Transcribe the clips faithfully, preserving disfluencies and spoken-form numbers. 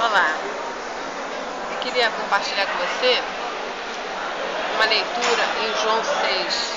Olá, eu queria compartilhar com você uma leitura em João seis.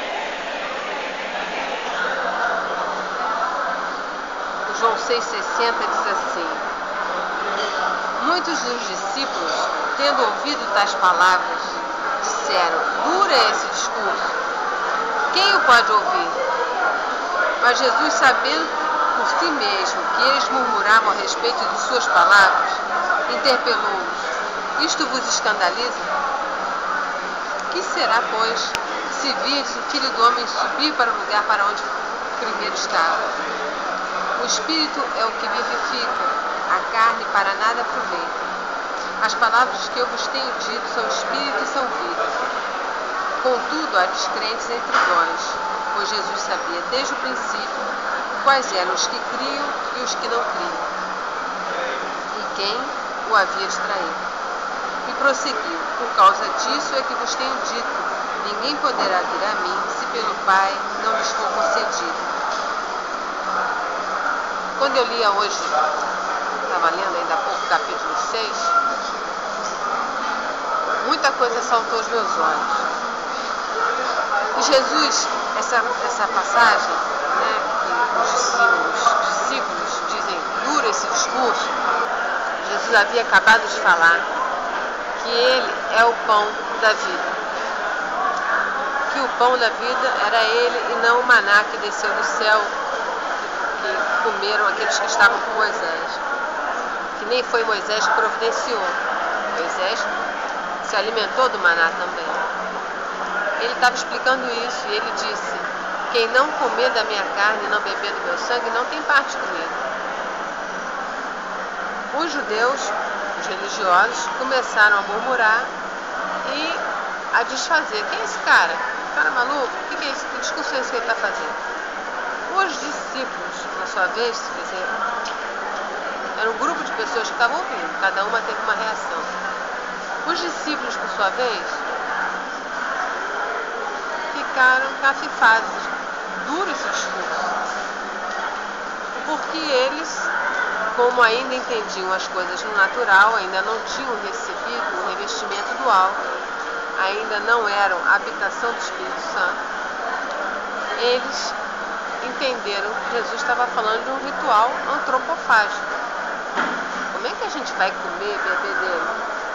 O João seis, sessenta diz assim: muitos dos discípulos, tendo ouvido tais palavras, disseram: duro é esse discurso, quem o pode ouvir? Mas Jesus, sabendo por si mesmo que eles murmuravam a respeito de suas palavras, interpelou-os: isto vos escandaliza? Que será, pois, se virdes o Filho do Homem subir para o lugar para onde primeiro estava? O Espírito é o que vivifica, a carne para nada aproveita. As palavras que eu vos tenho dito são Espírito e são vida. Contudo, há descrentes entre vós, pois Jesus sabia desde o princípio quais eram os que criam e os que não criam, e quem o havia de trair. E prosseguiu: por causa disso é que vos tenho dito, ninguém poderá vir a mim se pelo Pai não lhes for concedido. Quando eu lia hoje, estava lendo ainda há pouco o capítulo seis, muita coisa saltou aos meus olhos. E Jesus, essa, essa passagem, né, que os discípulos, discípulos dizem duro esse discurso, Jesus havia acabado de falar que Ele é o pão da vida. Que o pão da vida era Ele e não o maná que desceu do céu, que comeram aqueles que estavam com Moisés. Que nem foi Moisés que providenciou. Moisés se alimentou do maná também. Ele estava explicando isso e ele disse: quem não comer da minha carne e não beber do meu sangue não tem parte comigo. Os judeus, os religiosos, começaram a murmurar e a desfazer. Quem é esse cara? Cara maluco? O que é isso? Que discurso é esse que ele está fazendo? Os discípulos, na sua vez, quer dizer, era um grupo de pessoas que estavam ouvindo, cada uma teve uma reação. Os discípulos, por sua vez, ficaram cafifados. Duro esse discurso. Porque eles, como ainda entendiam as coisas no natural, ainda não tinham recebido o revestimento do alto, ainda não eram a habitação do Espírito Santo, eles entenderam que Jesus estava falando de um ritual antropofágico. Como é que a gente vai comer e beber dele?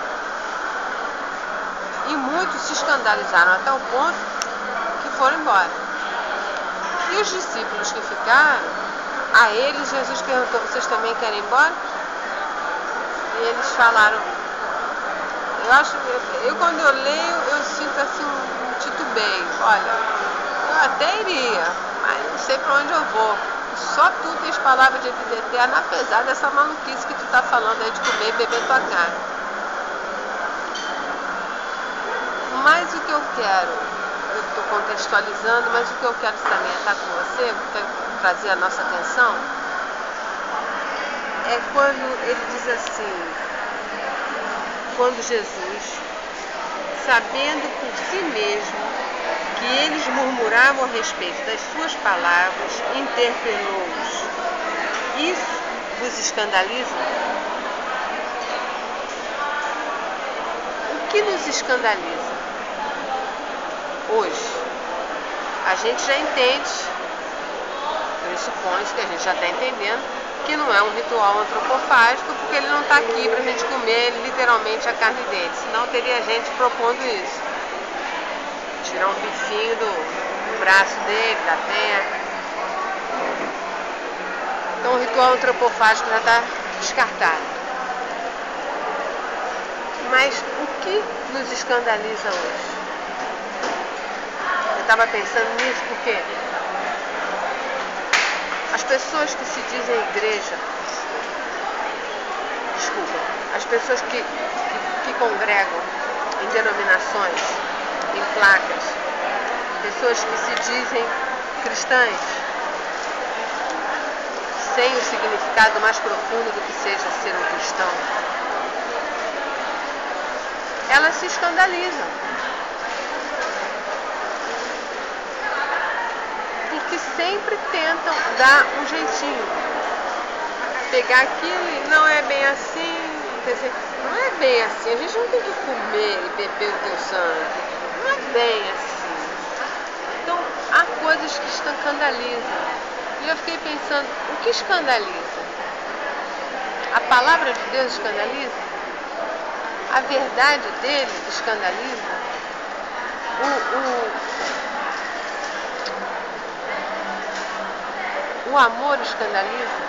E muitos se escandalizaram até o ponto que foram embora. E os discípulos que ficaram, a eles Jesus perguntou: vocês também querem ir embora? E eles falaram: eu acho, eu, eu quando eu leio, eu sinto assim um titubeio. Olha, eu até iria, mas não sei para onde eu vou. Só tu tens palavra de vida eterna, apesar dessa maluquice que tu está falando aí de comer e beber tua carne. Mas o que eu quero, eu estou contextualizando, mas o que eu quero salientar com você, quero trazer a nossa atenção, é quando ele diz assim: quando Jesus, sabendo por si mesmo que eles murmuravam a respeito das suas palavras, interpelou-os: isso vos escandaliza? O que nos escandaliza hoje? A gente já entende, pressupõe que a gente já está entendendo que não é um ritual antropofágico, porque ele não está aqui para a gente comer literalmente a carne dele, senão teria gente propondo isso, tirar um bifinho do, do braço dele, da perna. Então o ritual antropofágico já está descartado. Mas o que nos escandaliza hoje? Eu estava pensando nisso porque as pessoas que se dizem igreja, desculpa, as pessoas que, que, que congregam em denominações, em placas, pessoas que se dizem cristãs, sem o significado mais profundo do que seja ser um cristão, elas se escandalizam. Porque sempre tentam dar um jeitinho. Pegar aquilo e não é bem assim, Quer dizer, não é bem assim. A gente não tem que comer e beber o teu sangue. Não é bem assim. Então, há coisas que escandalizam. E eu fiquei pensando, o que escandaliza? A palavra de Deus escandaliza? A verdade dele escandaliza? O, o, o amor escandaliza?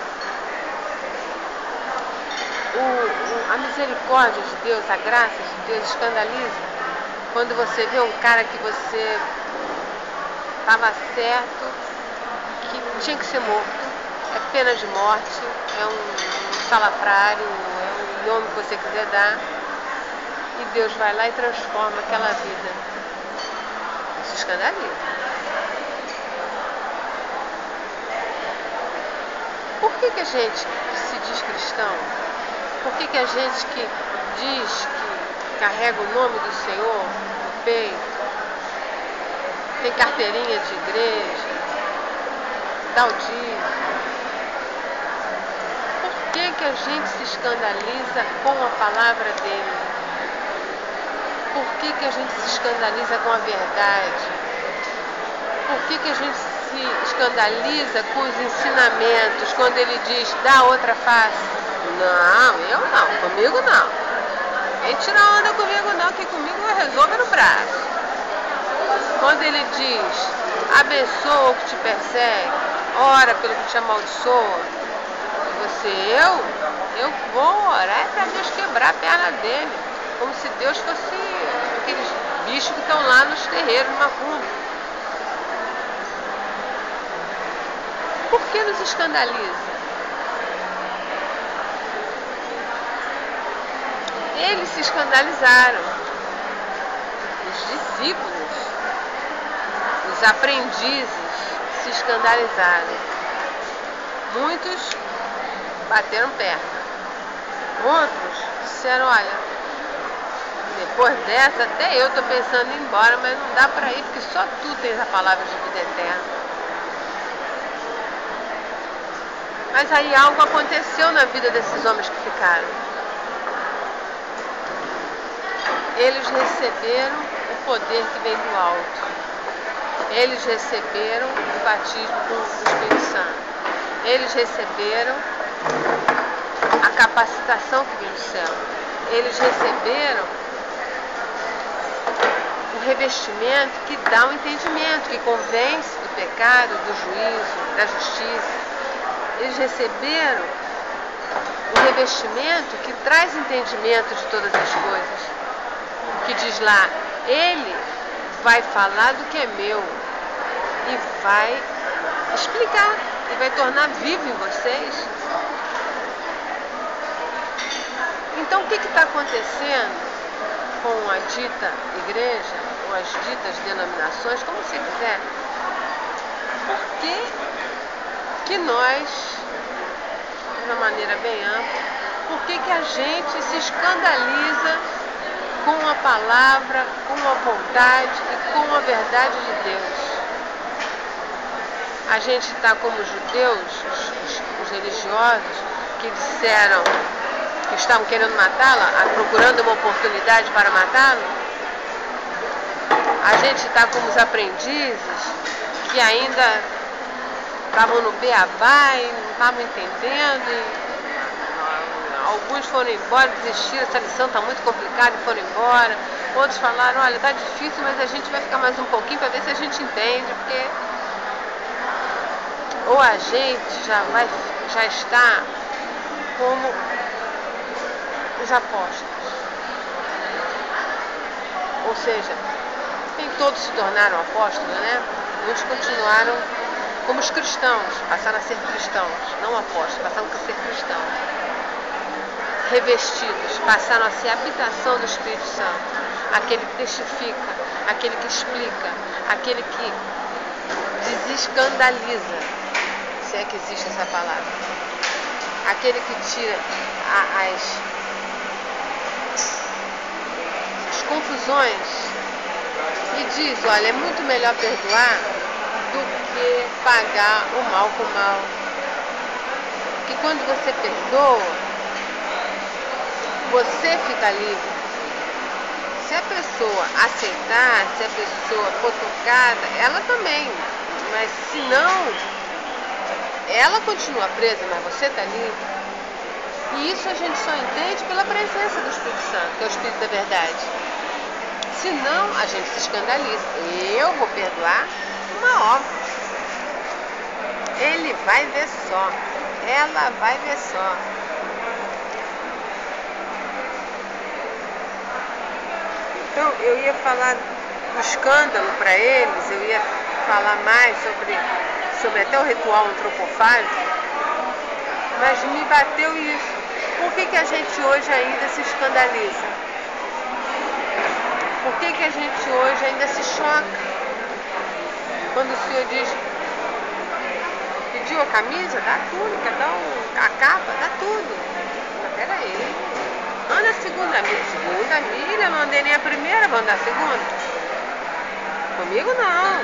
O, o, a misericórdia de Deus, a graça de Deus escandaliza? Quando você vê um cara que você estava certo, que tinha que ser morto, é pena de morte, é um salafrário, é o nome que você quiser dar, e Deus vai lá e transforma aquela vida. Isso escandaliza. Por que que a gente que se diz cristão, por que que a gente que diz que carrega o nome do Senhor no peito, tem carteirinha de igreja, dá o dízimo, por que que a gente se escandaliza com a palavra dele? Por que que a gente se escandaliza com a verdade? Por que que a gente se escandaliza com os ensinamentos quando ele diz, dá outra face? Não, eu não, comigo não. Nem tira onda comigo não, que comigo eu resolvo no braço. Quando ele diz, abençoa o que te persegue, ora pelo que te amaldiçoa, você, eu, eu vou orar para Deus quebrar a perna dele, como se Deus fosse aqueles bichos que estão lá nos terreiros, numa macumba. Por que nos escandaliza? Eles se escandalizaram, os discípulos, os aprendizes se escandalizaram. Muitos bateram perna, outros disseram, olha, depois dessa até eu estou pensando em ir embora, mas não dá para ir porque só tu tens a palavra de vida eterna. Mas aí algo aconteceu na vida desses homens que ficaram. Eles receberam o poder que vem do alto. Eles receberam o batismo com o Espírito Santo. Eles receberam a capacitação que vem do céu. Eles receberam o revestimento que dá o entendimento, que convence do pecado, do juízo, da justiça. Eles receberam o revestimento que traz entendimento de todas as coisas. Que diz lá, ele vai falar do que é meu e vai explicar e vai tornar vivo em vocês. Então o que está acontecendo com a dita igreja, ou as ditas denominações, como você quiser? Por que que nós, de uma maneira bem ampla, por que que a gente se escandaliza com a palavra, com a vontade e com a verdade de Deus? A gente está como os judeus, os, os, os religiosos, que disseram que estavam querendo matá-la, procurando uma oportunidade para matá-la. A gente está como os aprendizes, que ainda estavam no beabá e não estavam entendendo. E alguns foram embora, desistiram, essa lição está muito complicada e foram embora. Outros falaram, olha, está difícil, mas a gente vai ficar mais um pouquinho para ver se a gente entende, porque ou a gente já, vai, já está como os apóstolos. Ou seja, nem todos se tornaram apóstolos, né? Muitos continuaram como os cristãos, passaram a ser cristãos, não apóstolos, passaram a ser cristãos. Revestidos, passaram a ser a habitação do Espírito Santo, aquele que testifica, aquele que explica, aquele que desescandaliza, se é que existe essa palavra, aquele que tira a, as, as confusões e diz, olha, é muito melhor perdoar do que pagar o mal com o mal. Porque quando você perdoa, você fica livre. Se a pessoa aceitar, se a pessoa for tocada, ela também. Mas se não, ela continua presa, mas você está livre. E isso a gente só entende pela presença do Espírito Santo, que é o Espírito da verdade. Se não, a gente se escandaliza. Eu vou perdoar uma obra. Ele vai ver só. Ela vai ver só. Então, eu ia falar do escândalo para eles, eu ia falar mais sobre, sobre até o ritual antropofágico, mas me bateu isso. Por que que a gente hoje ainda se escandaliza? Por que que a gente hoje ainda se choca? Quando o Senhor diz, pediu a camisa, dá a túnica, dá o, a capa, dá tudo. Mas peraí, anda a segunda milha. Segunda milha, não andei nem a primeira, vou andar a segunda. Comigo não.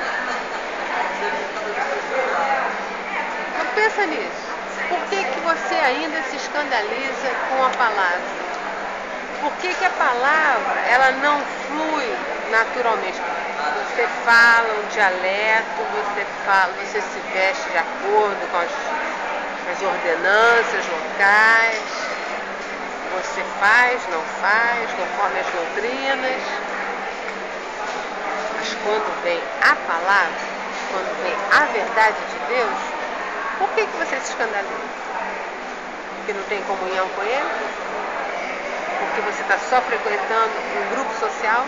Então pensa nisso. Por que que você ainda se escandaliza com a palavra? Por que que a palavra, ela não flui naturalmente? Você fala um dialeto, você fala, você se veste de acordo com as, as ordenanças locais, você faz, não faz, conforme as doutrinas. Mas quando vem a palavra, quando vem a verdade de Deus, por que que você se escandaliza? Porque não tem comunhão com Ele? Porque você está só frequentando um grupo social?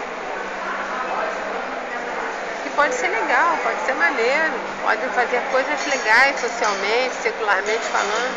Que pode ser legal, pode ser maneiro, pode fazer coisas legais socialmente, secularmente falando.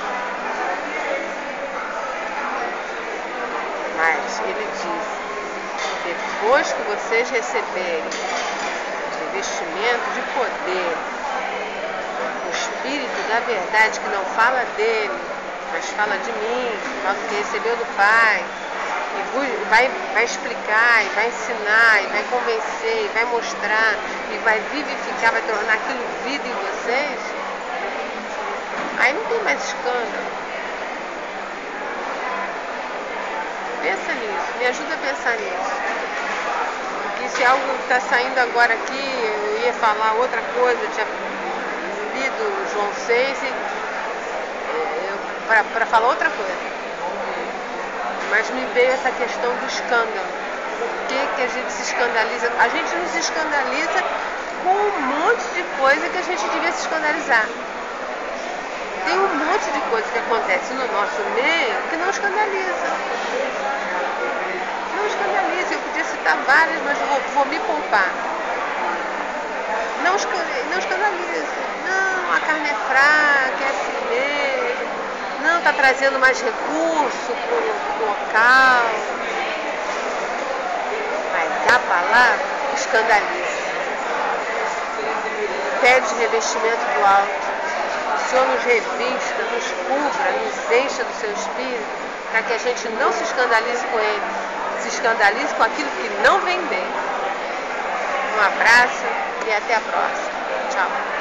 Mas ele diz, depois que vocês receberem o revestimento de poder, o Espírito da verdade que não fala dele, mas fala de mim, fala do que recebeu do Pai, e vai, vai explicar, e vai ensinar, e vai convencer, e vai mostrar, e vai vivificar, vai tornar aquilo vida em vocês, aí não tem mais escândalo. Pensa nisso, me ajuda a pensar nisso. Porque se algo está saindo agora aqui, eu ia falar outra coisa, eu tinha lido João seis para falar outra coisa. Mas me veio essa questão do escândalo. Por que que a gente se escandaliza? A gente não se escandaliza com um monte de coisa que a gente devia se escandalizar. Tem um monte de coisa que acontece no nosso meio que não escandaliza. Não escandaliza. Eu podia citar várias, mas vou, vou me poupar. Não, não escandaliza. Não, a carne é fraca, é assim mesmo. Não, está trazendo mais recurso para o local. Mas a palavra escandaliza. Pede revestimento do alto. O Senhor nos revista, nos cubra, nos encha do seu espírito, para que a gente não se escandalize com ele, se escandalize com aquilo que não vem dele. Um abraço e até a próxima. Tchau.